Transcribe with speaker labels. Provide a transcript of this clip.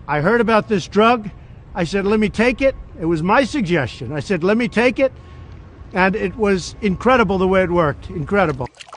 Speaker 1: I heard about this drug. I said, let me take it. It was my suggestion. I said, let me take it. And it was incredible the way it worked. Incredible.